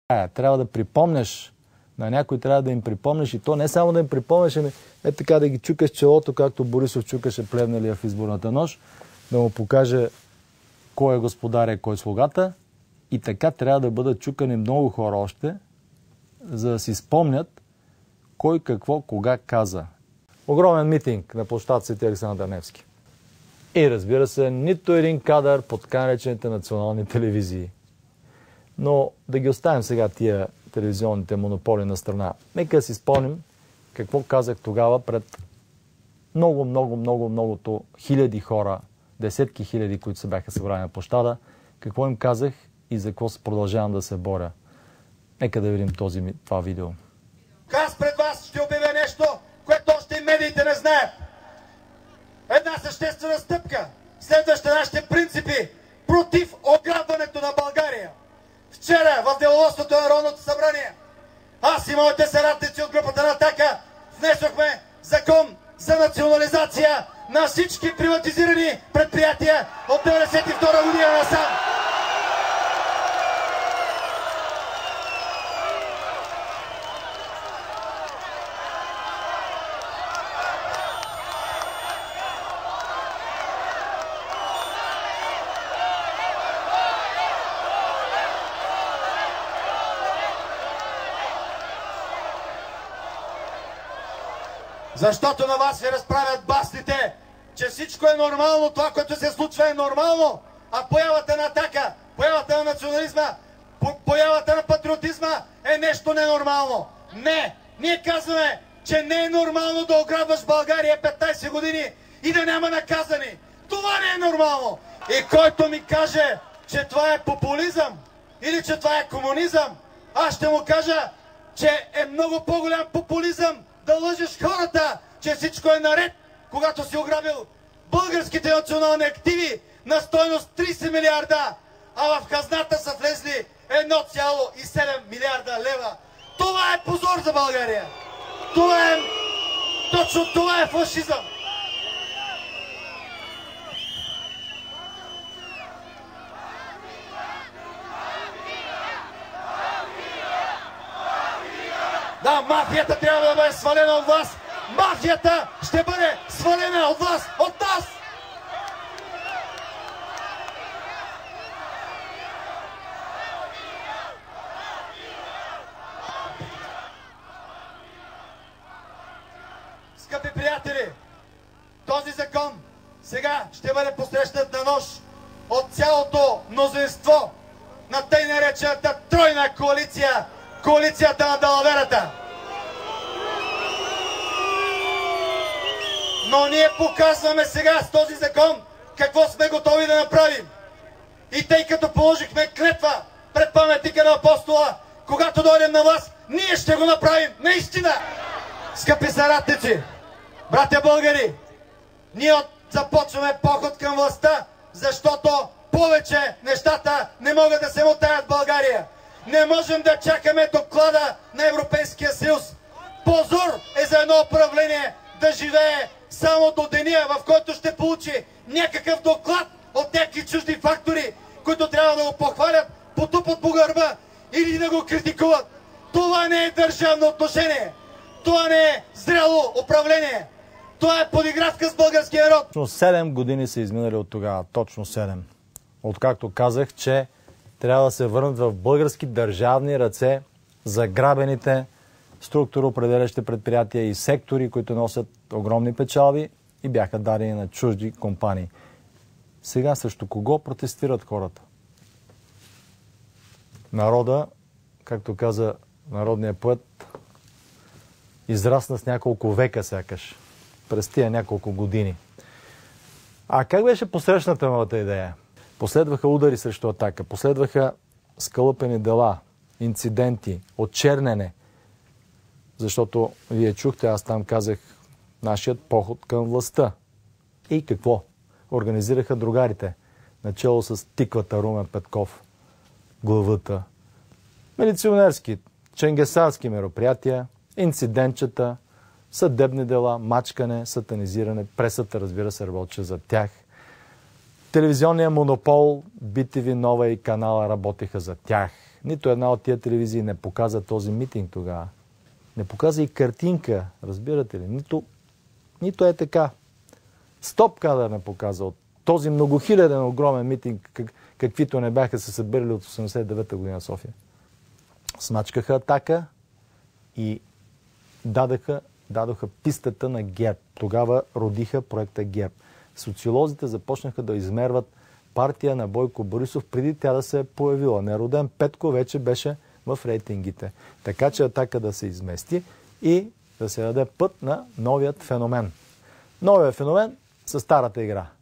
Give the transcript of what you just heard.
Трябва да припомняш на някой, трябва да им припомняш и то не само да им припомняш, ами така да ги чукаш челото, както Борисов чукаше Плевнелия в изборната нощ, да му покаже кой е господаря, кой е слугата. И така трябва да бъдат чукани много хора още, за да си спомнят кой какво кога каза. Огромен митинг на площад Свети Александър Невски. И разбира се, нито един кадър под така наречените национални телевизии. Но да ги оставим сега тия телевизионните монополи на страна. Нека си спомним какво казах тогава пред многото хиляди хора, десетки хиляди, които се бяха събрани на площада. Какво им казах и за какво продължавам да се боря. Нека да видим това видео. Аз пред вас ще обявя нещо, което още и медиите не знаят. Една съществена стъпка, следваща нашите принципи против ограбването на България. Вчера в деловодството на Народното събрание аз и моите съратници от групата на Атака внесохме закон за национализация на всички приватизирани предприятия от 1992 година насам. Защото на вас ви разправят басните, че всичко е нормално, това, което се случва е нормално, а появата на Атака, появата на национализма, появата на патриотизма е нещо ненормално. Не! Ние казваме, че не е нормално да ограбваш България 15 години и да няма наказани. Това не е нормално! И който ми каже, че това е популизъм или че това е комунизъм, аз ще му кажа, че е много по-голям популизъм да лъжеш хората, че всичко е наред, когато си ограбил българските национални активи на стойност 30 милиарда, а в хазната са влезли 1,7 милиарда лева. Това е позор за България. Точно това е фашизъм. Да, мафията трябва да бъде свалена от вас. Мафията ще бъде свалена от вас, от нас. Скъпи приятели, този закон сега ще бъде посрещнат на нож от цялото мнозинство на тъй наречената тройна коалиция, коалицията на далаверата. Но ние показваме сега с този закон какво сме готови да направим. И тъй като положихме клетва пред паметника на апостола, когато дойдем на власт, ние ще го направим наистина. Скъпи съратници, братя българи, ние започваме поход към властта, защото повече нещата не могат да се мотаят в България. Не можем да чакаме доклада на Европейския съюз. Позор е за едно управление да живее само до деня, в който ще получи някакъв доклад от някакви чужди фактори, които трябва да го похвалят, потупат по гърба или да го критикуват. Това не е държавно отношение. Това не е зряло управление. Това е подигравка с българския народ. Точно 7 години са изминали от тогава. Точно 7. Откакто казах, че трябва да се върнат в български държавни ръце заграбените структуроопределящи предприятия и сектори, които носят огромни печалби и бяха дадени на чужди компании. Сега срещу кого протестират хората? Народа, както каза народният поет, израсна с няколко века сякаш, през тия няколко години. А как беше посрещната новата идея? Последваха удари срещу Атака, последваха скалъпени дела, инциденти, очернене. Защото вие чухте, аз там казах, нашият поход към властта. И какво? Организираха другарите, начало с тиквата Румен Петков, главата. Милиционерски, ченгесарски мероприятия, инцидентчета, съдебни дела, мачкане, сатанизиране, пресата, разбира се, работеше за тях. Телевизионния монопол, BTV Нова и канала работеха за тях. Нито една от тия телевизии не показа този митинг тогава. Не показа и картинка, разбирате ли? Нито е така. Стоп кадър не показа от този многохиляден огромен митинг, каквито не бяха се събирали от 89-та година в София. Смачкаха Атака и дадоха пистата на ГЕРБ. Тогава родиха проекта ГЕРБ. Социолозите започнаха да измерват партия на Бойко Борисов преди тя да се е появила. Нероден Петко вече беше в рейтингите. Така че Атака да се измести и да се даде път на новият феномен. Новият феномен със старата игра.